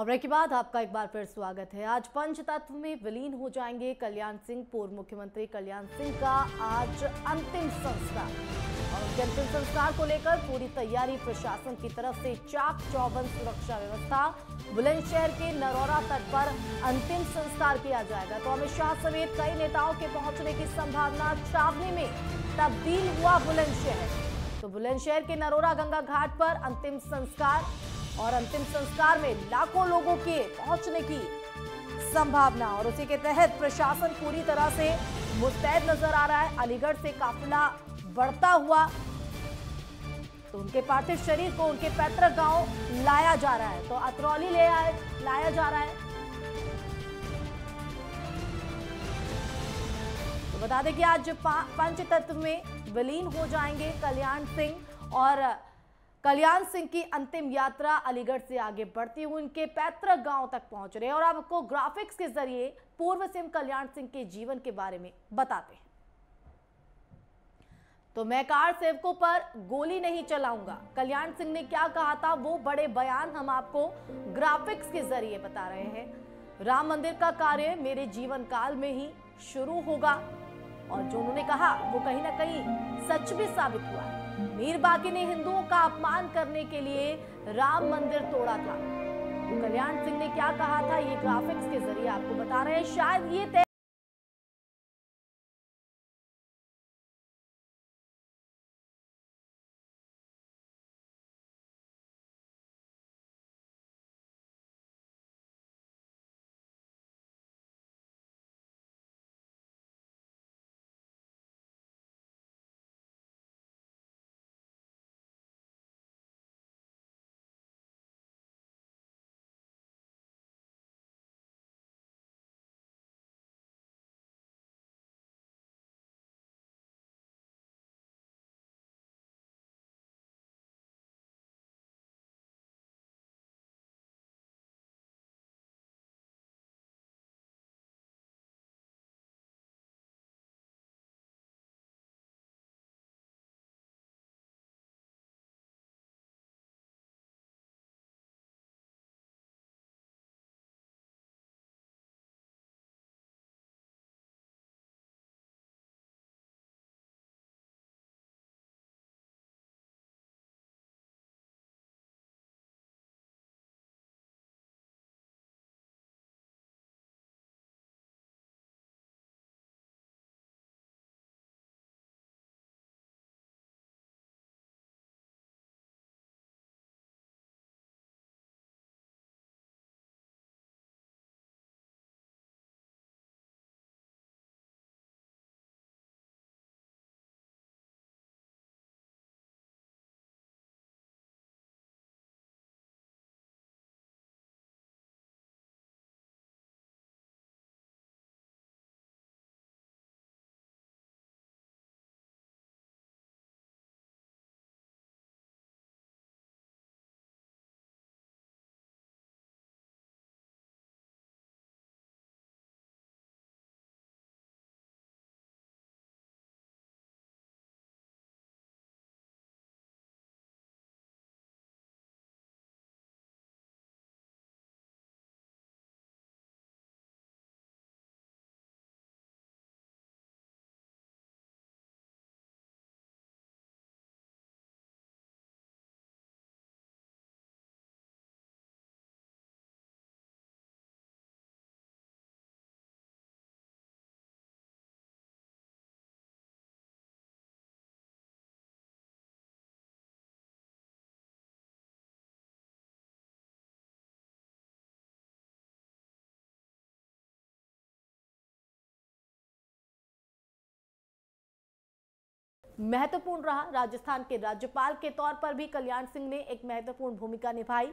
खबरों के बाद आपका एक बार फिर स्वागत है। आज पंचतत्व में विलीन हो जाएंगे कल्याण सिंह। पूर्व मुख्यमंत्री कल्याण सिंह का आज अंतिम संस्कार और उनके अंतिम संस्कार को लेकर पूरी तैयारी प्रशासन की तरफ से। चाक चौबंद सुरक्षा व्यवस्था। बुलंदशहर के नरौरा तट पर अंतिम संस्कार किया जाएगा। तो अमित शाह समेत कई नेताओं के पहुंचने की संभावना। छावनी में तब्दील हुआ बुलंदशहर। तो बुलंदशहर के नरौरा गंगा घाट पर अंतिम संस्कार और अंतिम संस्कार में लाखों लोगों के पहुंचने की संभावना और उसी के तहत प्रशासन पूरी तरह से मुस्तैद नजर आ रहा है। अलीगढ़ से काफिला बढ़ता हुआ तो उनके पार्थिव शरीर को उनके पैतृक गांव लाया जा रहा है। तो अतरौली लाया जा रहा है। तो बता दें कि आज पंचतत्व में विलीन हो जाएंगे कल्याण सिंह और कल्याण सिंह की अंतिम यात्रा अलीगढ़ से आगे बढ़ती हुई उनके पैतृक गांव तक पहुंच रहे हैं। और आपको ग्राफिक्स के जरिए पूर्व सीएम कल्याण सिंह के जीवन के बारे में बताते हैं। तो मैं कार सेवकों पर गोली नहीं चलाऊंगा, कल्याण सिंह ने क्या कहा था, वो बड़े बयान हम आपको ग्राफिक्स के जरिए बता रहे हैं। राम मंदिर का कार्य मेरे जीवन काल में ही शुरू होगा और जो उन्होंने कहा वो कहीं ना कहीं सच भी साबित हुआ है। मीर बाकी ने हिंदुओं का अपमान करने के लिए राम मंदिर तोड़ा था। तो कल्याण सिंह ने क्या कहा था, ये ग्राफिक्स के जरिए आपको बता रहे हैं। शायद ये तय महत्वपूर्ण रहा। राजस्थान के राज्यपाल के तौर पर भी कल्याण सिंह ने एक महत्वपूर्ण भूमिका निभाई।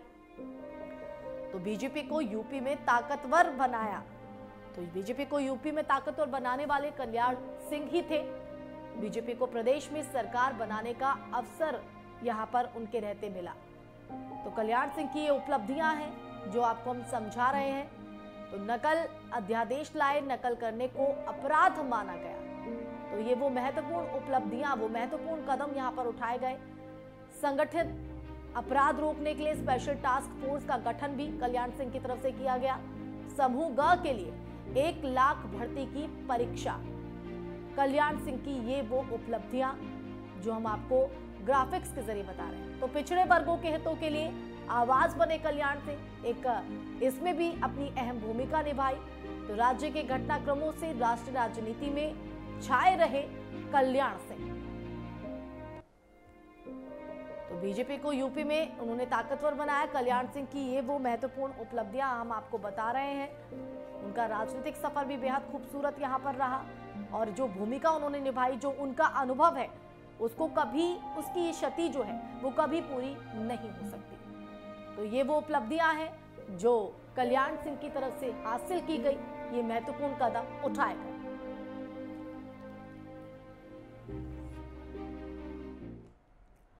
तो बीजेपी को यूपी में ताकतवर बनाया। तो बीजेपी को यूपी में ताकतवर बनाने वाले कल्याण सिंह ही थे। बीजेपी को प्रदेश में सरकार बनाने का अवसर यहां पर उनके रहते मिला। तो कल्याण सिंह की ये उपलब्धियां हैं जो आपको हम समझा रहे हैं। तो नकल अध्यादेश लाए, नकल करने को अपराध माना गया। तो ये वो महत्वपूर्ण उपलब्धियां, वो महत्वपूर्ण कदम यहां पर उठाए गए। संगठित अपराध रोकने के लिए स्पेशल टास्क फोर्स का गठन भी कल्याण सिंह की तरफ से किया गया। समूह ग के लिए 1 लाख भर्ती की परीक्षा। कल्याण सिंह की ये वो उपलब्धियां जो हम आपको ग्राफिक्स के जरिए बता रहे हैं। तो पिछड़े वर्गों के हितों के लिए आवाज बने कल्याण सिंह, इसमें भी अपनी अहम भूमिका निभाई। तो राज्य के घटनाक्रमों से राष्ट्रीय राजनीति में छाए रहे कल्याण सिंह। तो बीजेपी को यूपी में उन्होंने ताकतवर बनाया। कल्याण सिंह की ये वो महत्वपूर्ण उपलब्धियां हम आपको बता रहे हैं। उनका राजनीतिक सफर भी बेहद खूबसूरत यहाँ पर रहा और जो भूमिका उन्होंने निभाई, जो उनका अनुभव है, उसको कभी उसकी ये क्षति जो है वो कभी पूरी नहीं हो सकती। तो ये वो उपलब्धियां हैं जो कल्याण सिंह की तरफ से हासिल की गई। ये महत्वपूर्ण कदम उठाए गए।